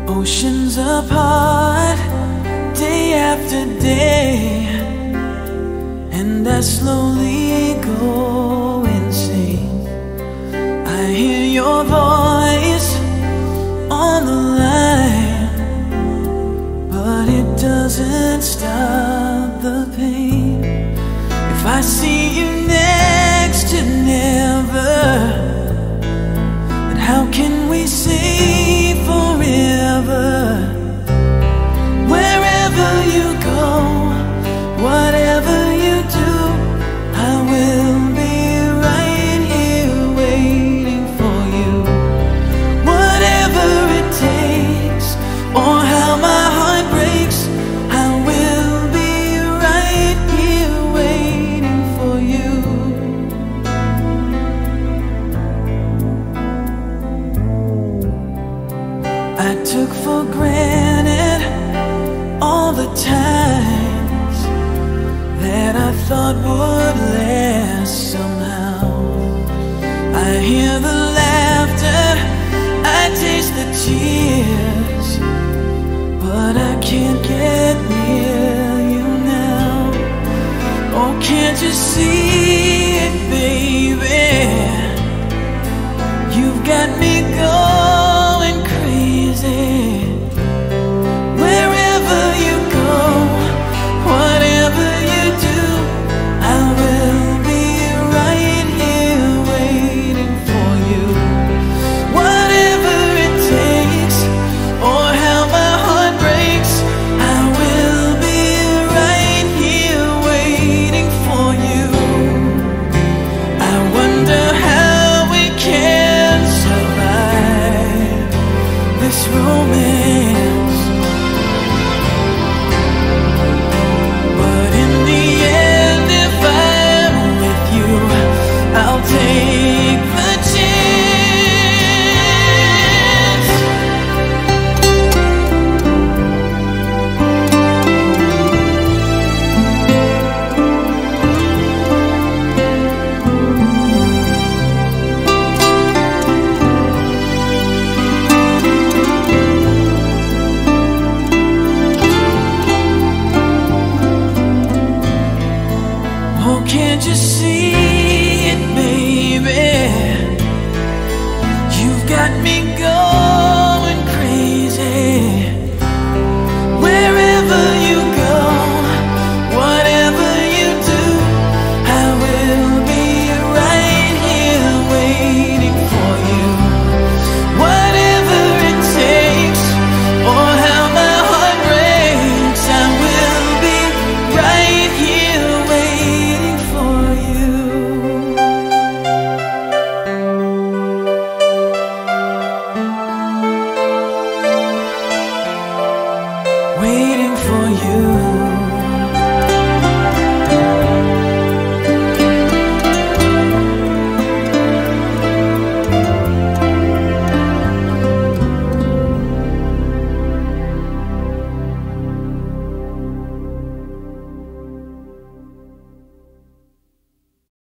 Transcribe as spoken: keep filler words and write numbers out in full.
Oceans apart, day after day, and I slowly go insane. I hear your voice on the line, but it doesn't stop the pain. If I see you next to never, then how can we say forever? Wherever you go, whatever you do, I will be right here waiting for you. Whatever it takes, or how my heart breaks, I will be right here waiting for you. I took for granted all the times that I thought would last somehow. I hear the laughter, I taste the tears, but I can't get near you now. Oh, can't you see it, baby? You've got me going crazy. Wherever you go, whatever you do, I will be right here waiting for you. Whatever it takes, or how my heart breaks, I will be right here waiting for you. I wonder how we can survive this romance, but in the end, if I'm with you, I'll take the chance. Oh, can't you see it, baby? You've got me going crazy. Wherever you go, whatever you do, I will be right here waiting for you. Whatever it takes, or how my heart breaks, I will be right here waiting for you. Waiting for you.